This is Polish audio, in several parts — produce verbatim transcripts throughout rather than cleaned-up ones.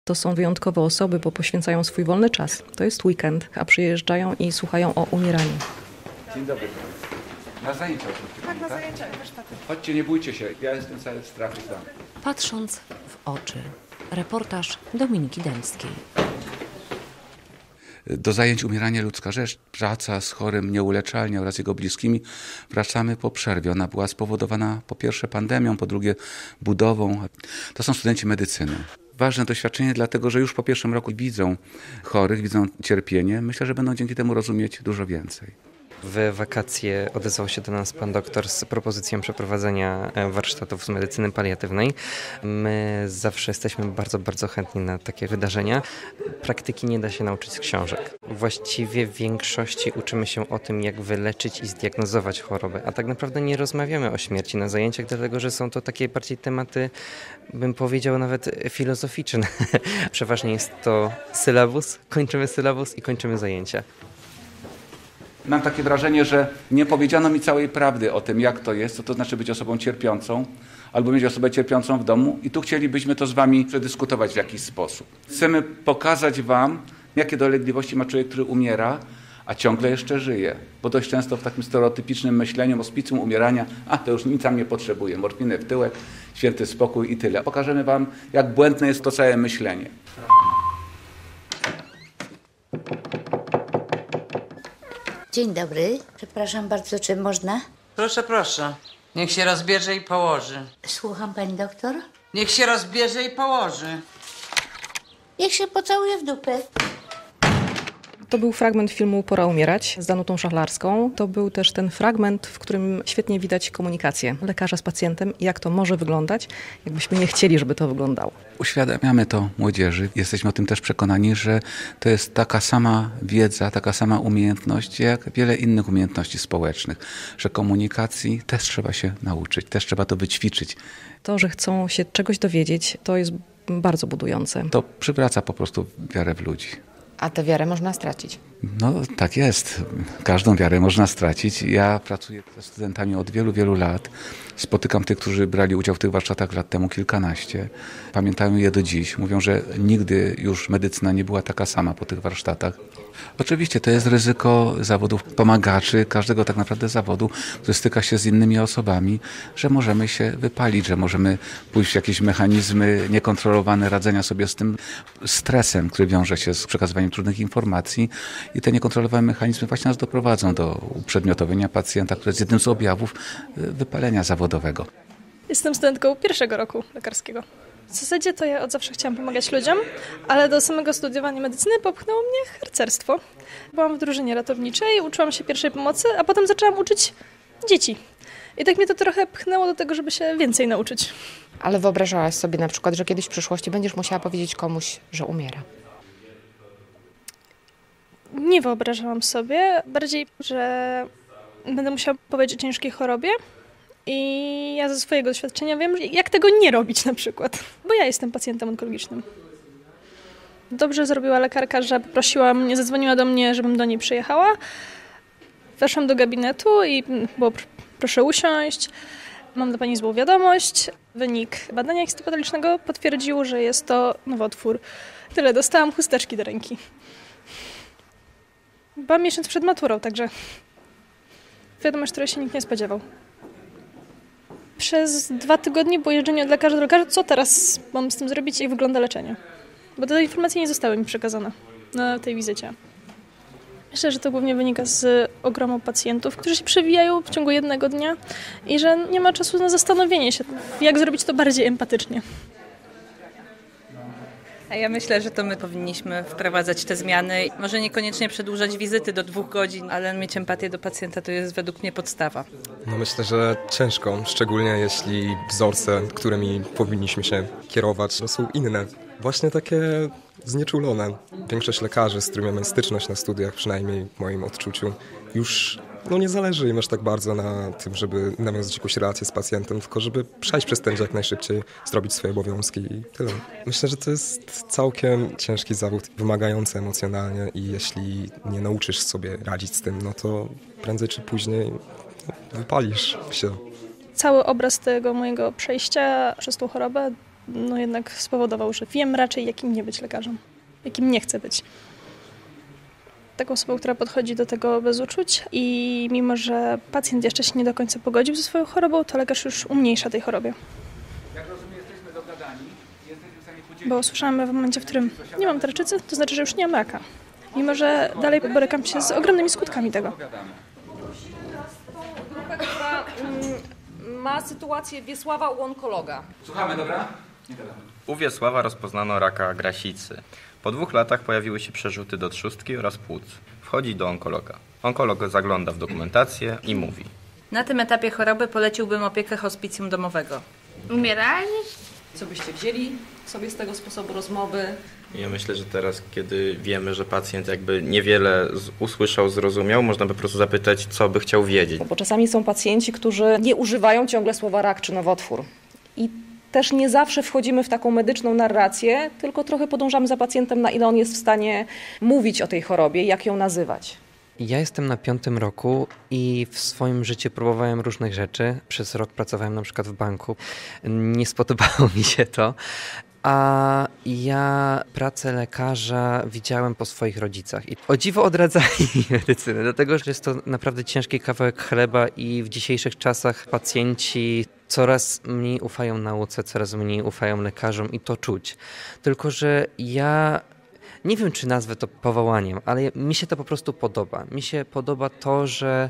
To są wyjątkowe osoby, bo poświęcają swój wolny czas. To jest weekend, a przyjeżdżają i słuchają o umieraniu. Dzień dobry. Na zajęcia oczywiście. Tak, na zajęcia, warsztaty. Chodźcie, nie bójcie się, ja jestem cały w strachu sam. Patrząc w oczy. Reportaż Dominiki Dębskiej. Do zajęć umieranie ludzka rzecz, praca z chorym nieuleczalnie oraz jego bliskimi wracamy po przerwie. Ona była spowodowana po pierwsze pandemią, po drugie budową. To są studenci medycyny. Ważne doświadczenie dlatego, że już po pierwszym roku widzą chorych, widzą cierpienie. Myślę, że będą dzięki temu rozumieć dużo więcej. W wakacje odezwał się do nas pan doktor z propozycją przeprowadzenia warsztatów z medycyny paliatywnej. My zawsze jesteśmy bardzo, bardzo chętni na takie wydarzenia. Praktyki nie da się nauczyć z książek. Właściwie w większości uczymy się o tym, jak wyleczyć i zdiagnozować chorobę, a tak naprawdę nie rozmawiamy o śmierci na zajęciach, dlatego że są to takie bardziej tematy, bym powiedział, nawet filozoficzne. Przeważnie jest to sylabus, kończymy sylabus i kończymy zajęcia. Mam takie wrażenie, że nie powiedziano mi całej prawdy o tym, jak to jest, co to znaczy być osobą cierpiącą, albo mieć osobę cierpiącą w domu i tu chcielibyśmy to z wami przedyskutować w jakiś sposób. Chcemy pokazać wam, jakie dolegliwości ma człowiek, który umiera, a ciągle jeszcze żyje. Bo dość często w takim stereotypicznym myśleniu, hospicjum umierania, a to już nic tam nie potrzebuje, morfiny w tyłek, święty spokój i tyle. Pokażemy wam, jak błędne jest to całe myślenie. Dzień dobry. Przepraszam bardzo, czy można? Proszę, proszę. Niech się rozbierze i położy. Słucham, pani doktor? Niech się rozbierze i położy. Niech się pocałuje w dupę. To był fragment filmu Pora umierać z Danutą Szaflarską. To był też ten fragment, w którym świetnie widać komunikację lekarza z pacjentem i jak to może wyglądać, jakbyśmy nie chcieli, żeby to wyglądało. Uświadamiamy to młodzieży. Jesteśmy o tym też przekonani, że to jest taka sama wiedza, taka sama umiejętność, jak wiele innych umiejętności społecznych, że komunikacji też trzeba się nauczyć, też trzeba to wyćwiczyć. To, że chcą się czegoś dowiedzieć, to jest bardzo budujące. To przywraca po prostu wiarę w ludzi. A tę wiarę można stracić. No tak jest. Każdą wiarę można stracić. Ja pracuję ze studentami od wielu, wielu lat. Spotykam tych, którzy brali udział w tych warsztatach lat temu kilkanaście. Pamiętają je do dziś. Mówią, że nigdy już medycyna nie była taka sama po tych warsztatach. Oczywiście to jest ryzyko zawodów pomagaczy, każdego tak naprawdę zawodu, który styka się z innymi osobami, że możemy się wypalić, że możemy pójść w jakieś mechanizmy niekontrolowane radzenia sobie z tym stresem, który wiąże się z przekazywaniem trudnych informacji i te niekontrolowane mechanizmy właśnie nas doprowadzą do uprzedmiotowienia pacjenta, które jest jednym z objawów wypalenia zawodowego. Jestem studentką pierwszego roku lekarskiego. W zasadzie to ja od zawsze chciałam pomagać ludziom, ale do samego studiowania medycyny popchnęło mnie harcerstwo. Byłam w drużynie ratowniczej, uczyłam się pierwszej pomocy, a potem zaczęłam uczyć dzieci. I tak mnie to trochę pchnęło do tego, żeby się więcej nauczyć. Ale wyobrażałaś sobie na przykład, że kiedyś w przyszłości będziesz musiała powiedzieć komuś, że umiera? Nie wyobrażałam sobie, bardziej, że będę musiała powiedzieć o ciężkiej chorobie. I ja ze swojego doświadczenia wiem, jak tego nie robić na przykład, bo ja jestem pacjentem onkologicznym. Dobrze zrobiła lekarka, że poprosiła mnie, zadzwoniła do mnie, żebym do niej przyjechała. Weszłam do gabinetu i było proszę usiąść. Mam dla pani złą wiadomość. Wynik badania histopatologicznego potwierdził, że jest to nowotwór. Tyle, dostałam chusteczki do ręki. Byłam miesiąc przed maturą, także wiadomość, której się nikt nie spodziewał. Przez dwa tygodnie było jeżdżenie od lekarza do lekarza, co teraz mam z tym zrobić i jak wygląda leczenie. Bo te informacje nie zostały mi przekazane na tej wizycie. Myślę, że to głównie wynika z ogromu pacjentów, którzy się przewijają w ciągu jednego dnia i że nie ma czasu na zastanowienie się, jak zrobić to bardziej empatycznie. A ja myślę, że to my powinniśmy wprowadzać te zmiany. Może niekoniecznie przedłużać wizyty do dwóch godzin, ale mieć empatię do pacjenta to jest według mnie podstawa. No myślę, że ciężko, szczególnie jeśli wzorce, którymi powinniśmy się kierować, no są inne. Właśnie takie znieczulone. Większość lekarzy, z którymi mamy styczność na studiach, przynajmniej w moim odczuciu, już no nie zależy im aż tak bardzo na tym, żeby nawiązać jakąś relację z pacjentem, tylko żeby przejść przez ten jak najszybciej, zrobić swoje obowiązki i tyle. Myślę, że to jest całkiem ciężki zawód, wymagający emocjonalnie i jeśli nie nauczysz sobie radzić z tym, no to prędzej czy później no, wypalisz się. Cały obraz tego mojego przejścia przez tą chorobę no jednak spowodował, że wiem raczej, jakim nie być lekarzem, jakim nie chcę być. Taką osobą, która podchodzi do tego bez uczuć i mimo, że pacjent jeszcze się nie do końca pogodził ze swoją chorobą, to lekarz już umniejsza tej chorobie. Jak rozumiem, jesteśmy dogadani, jesteśmy w stanie podzielić... Bo usłyszałam w momencie, w którym nie mam tarczycy, to znaczy, że już nie mam raka. Mimo, że dalej borykam się z ogromnymi skutkami tego. Grupa, która mm, ma sytuację Wiesława u onkologa. Słuchamy, dobra? Nie gadamy. U Wiesława rozpoznano raka grasicy. Po dwóch latach pojawiły się przerzuty do trzustki oraz płuc. Wchodzi do onkologa. Onkolog zagląda w dokumentację i mówi: Na tym etapie choroby poleciłbym opiekę hospicjum domowego. Umierali? Co byście wzięli sobie z tego sposobu rozmowy? Ja myślę, że teraz, kiedy wiemy, że pacjent jakby niewiele z- usłyszał, zrozumiał, można by po prostu zapytać, co by chciał wiedzieć. Bo czasami są pacjenci, którzy nie używają ciągle słowa rak czy nowotwór. I też nie zawsze wchodzimy w taką medyczną narrację, tylko trochę podążamy za pacjentem, na ile on jest w stanie mówić o tej chorobie, jak ją nazywać. Ja jestem na piątym roku i w swoim życiu próbowałem różnych rzeczy. Przez rok pracowałem na przykład w banku. Nie spodobało mi się to. A ja pracę lekarza widziałem po swoich rodzicach i o dziwo odradzali mi medycynę, dlatego że jest to naprawdę ciężki kawałek chleba i w dzisiejszych czasach pacjenci coraz mniej ufają nauce, coraz mniej ufają lekarzom i to czuć. Tylko że ja nie wiem, czy nazwę to powołaniem, ale mi się to po prostu podoba. Mi się podoba to, że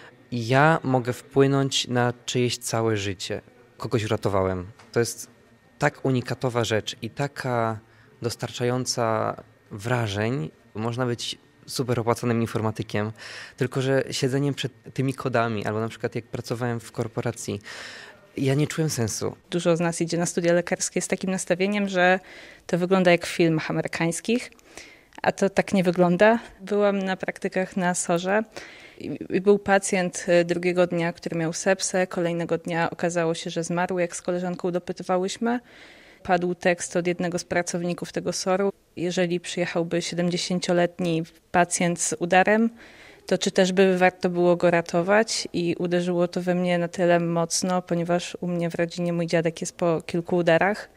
ja mogę wpłynąć na czyjeś całe życie. Kogoś uratowałem. To jest tak unikatowa rzecz i taka dostarczająca wrażeń. Można być super opłaconym informatykiem, tylko że siedzeniem przed tymi kodami, albo na przykład jak pracowałem w korporacji, ja nie czułem sensu. Dużo z nas idzie na studia lekarskie z takim nastawieniem, że to wygląda jak w filmach amerykańskich, a to tak nie wygląda. Byłam na praktykach na sorze i był pacjent drugiego dnia, który miał sepsę, kolejnego dnia okazało się, że zmarł, jak z koleżanką dopytywałyśmy. Padł tekst od jednego z pracowników tego soru. Jeżeli przyjechałby siedemdziesięcioletni pacjent z udarem, to czy też by warto było go ratować? I uderzyło to we mnie na tyle mocno, ponieważ u mnie w rodzinie mój dziadek jest po kilku udarach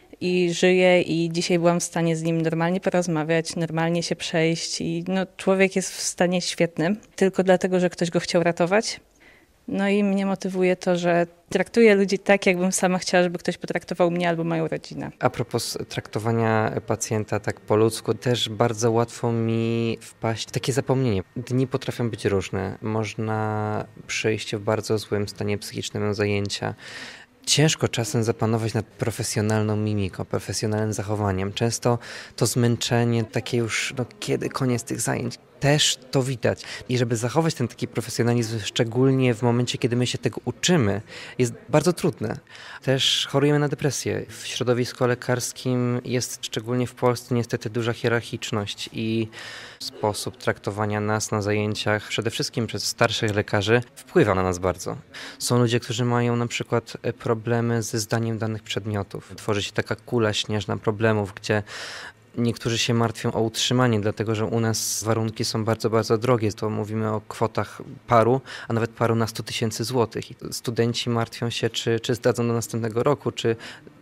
i żyje i dzisiaj byłam w stanie z nim normalnie porozmawiać, normalnie się przejść i no, człowiek jest w stanie świetnym, tylko dlatego, że ktoś go chciał ratować. No i mnie motywuje to, że traktuję ludzi tak, jakbym sama chciała, żeby ktoś potraktował mnie albo moją rodzinę. A propos traktowania pacjenta tak po ludzku, też bardzo łatwo mi wpaść w takie zapomnienie. Dni potrafią być różne. Można przyjść w bardzo złym stanie psychicznym na zajęcia. Ciężko czasem zapanować nad profesjonalną mimiką, profesjonalnym zachowaniem. Często to zmęczenie, takie już, no kiedy koniec tych zajęć, też to widać. I żeby zachować ten taki profesjonalizm, szczególnie w momencie, kiedy my się tego uczymy, jest bardzo trudne. Też chorujemy na depresję. W środowisku lekarskim jest, szczególnie w Polsce, niestety duża hierarchiczność i sposób traktowania nas na zajęciach, przede wszystkim przez starszych lekarzy, wpływa na nas bardzo. Są ludzie, którzy mają na przykład problemy ze zdaniem danych przedmiotów. Tworzy się taka kula śnieżna problemów, gdzie niektórzy się martwią o utrzymanie, dlatego że u nas warunki są bardzo, bardzo drogie. To mówimy o kwotach paru, a nawet paru na sto tysięcy złotych. I studenci martwią się, czy, czy zdadzą do następnego roku, czy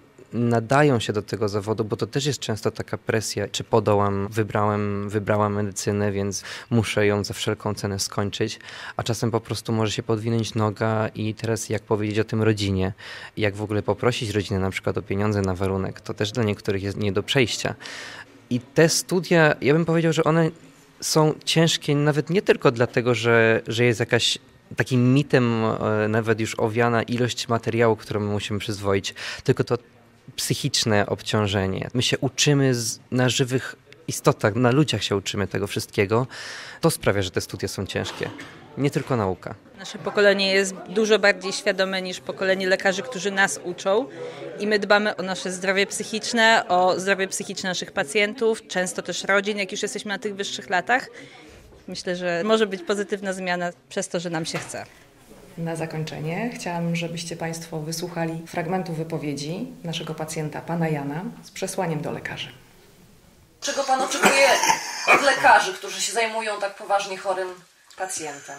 nadają się do tego zawodu, bo to też jest często taka presja, czy podołam, wybrałem, wybrałam medycynę, więc muszę ją za wszelką cenę skończyć, a czasem po prostu może się podwinąć noga i teraz jak powiedzieć o tym rodzinie, jak w ogóle poprosić rodzinę na przykład o pieniądze na warunek, to też dla niektórych jest nie do przejścia. I te studia, ja bym powiedział, że one są ciężkie nawet nie tylko dlatego, że, że jest jakaś takim mitem nawet już owiana ilość materiału, którą my musimy przyzwoić, tylko to psychiczne obciążenie. My się uczymy z, na żywych istotach, na ludziach się uczymy tego wszystkiego. To sprawia, że te studia są ciężkie. Nie tylko nauka. Nasze pokolenie jest dużo bardziej świadome niż pokolenie lekarzy, którzy nas uczą i my dbamy o nasze zdrowie psychiczne, o zdrowie psychiczne naszych pacjentów, często też rodzin, jak już jesteśmy na tych wyższych latach. Myślę, że może być pozytywna zmiana przez to, że nam się chce. Na zakończenie chciałam, żebyście Państwo wysłuchali fragmentu wypowiedzi naszego pacjenta, pana Jana, z przesłaniem do lekarzy. Czego Pan oczekuje od lekarzy, którzy się zajmują tak poważnie chorym pacjentem?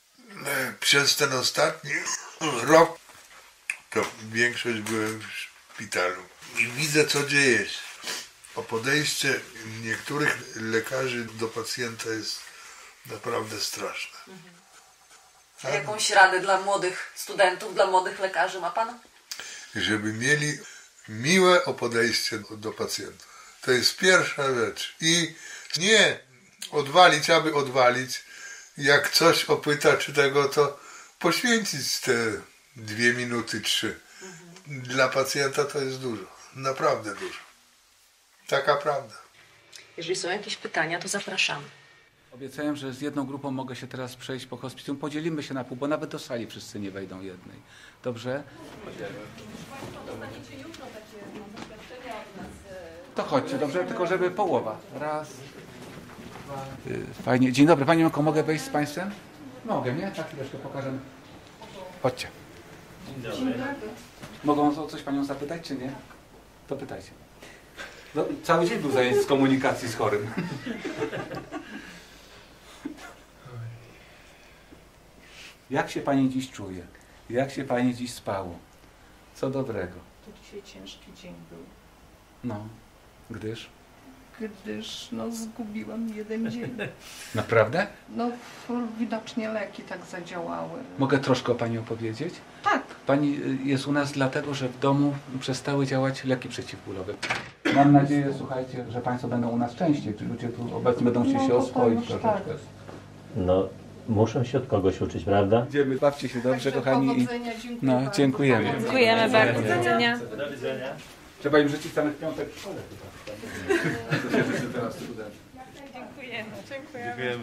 Przez ten ostatni rok to większość były szpitalu i widzę, co dzieje się. O podejście niektórych lekarzy do pacjenta jest naprawdę straszne. A jakąś radę dla młodych studentów, dla młodych lekarzy ma pan? Żeby mieli miłe o podejście do pacjenta. To jest pierwsza rzecz. I nie odwalić, aby odwalić. Jak coś opyta, czy tego, to poświęcić te dwie minuty, trzy. Mhm. Dla pacjenta to jest dużo. Naprawdę dużo. Taka prawda. Jeżeli są jakieś pytania, to zapraszamy. Obiecałem, że z jedną grupą mogę się teraz przejść po hospicjum. Podzielimy się na pół, bo nawet do sali wszyscy nie wejdą jednej. Dobrze? To chodźcie, dobrze? Tylko żeby połowa. Raz, dwa. Fajnie. Dzień dobry, Pani Mako, mogę wejść z Państwem? Mogę, nie? Tak, chwileczkę pokażę. Chodźcie. Dzień dobry. Mogą o coś Panią zapytać, czy nie? To pytajcie. No, cały dzień był zajęty z komunikacji z chorym. Jak się Pani dziś czuje? Jak się Pani dziś spało? Co dobrego? To dzisiaj ciężki dzień był. No, gdyż? Gdyż no, zgubiłam jeden dzień. Naprawdę? No widocznie leki tak zadziałały. Mogę troszkę o Pani opowiedzieć? Tak. Pani jest u nas dlatego, że w domu przestały działać leki przeciwbólowe. Mam nadzieję, słuchajcie, że Państwo będą u nas częściej, czy ludzie tu obecni będą chcieli No, się to oswoić tak. troszeczkę. No, muszą się od kogoś uczyć, prawda? Idziemy, bawcie się dobrze, Także kochani. powodzenia, dziękuję No, bardzo. dziękujemy. Dziękujemy bardzo. Do widzenia. Do widzenia. Trzeba im życzyć samych piątek w szkole chyba. To się życzy teraz studentom. Dziękujemy. Dziękujemy. Dziękujemy.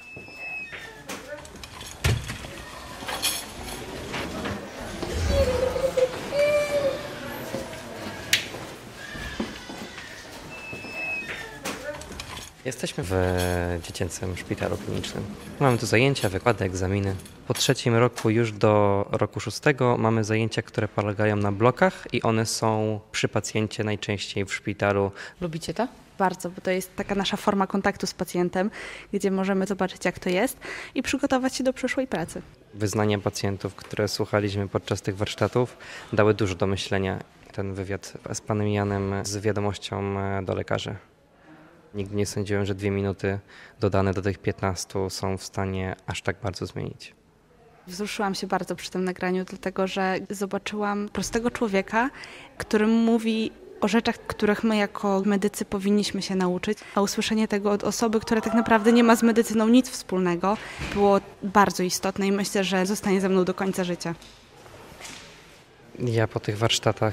Jesteśmy w dziecięcym szpitalu klinicznym. Mamy tu zajęcia, wykłady, egzaminy. Po trzecim roku, już do roku szóstego, mamy zajęcia, które polegają na blokach i one są przy pacjencie najczęściej w szpitalu. Lubicie to? Bardzo, bo to jest taka nasza forma kontaktu z pacjentem, gdzie możemy zobaczyć, jak to jest i przygotować się do przyszłej pracy. Wyznania pacjentów, które słuchaliśmy podczas tych warsztatów, dały dużo do myślenia. Ten wywiad z panem Janem z wiadomością do lekarzy. Nigdy nie sądziłem, że dwie minuty dodane do tych piętnastu są w stanie aż tak bardzo zmienić. Wzruszyłam się bardzo przy tym nagraniu, dlatego że zobaczyłam prostego człowieka, który mówi o rzeczach, których my jako medycy powinniśmy się nauczyć, a usłyszenie tego od osoby, która tak naprawdę nie ma z medycyną nic wspólnego, było bardzo istotne i myślę, że zostanie ze mną do końca życia. Ja po tych warsztatach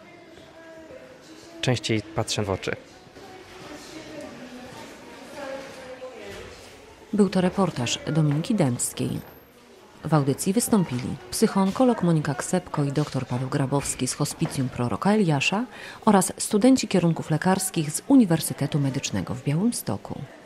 częściej patrzę w oczy. Był to reportaż Dominiki Dębskiej. W audycji wystąpili psychoonkolog Monika Ksepko i dr Paweł Grabowski z Hospicjum Proroka Eliasza oraz studenci kierunków lekarskich z Uniwersytetu Medycznego w Białymstoku.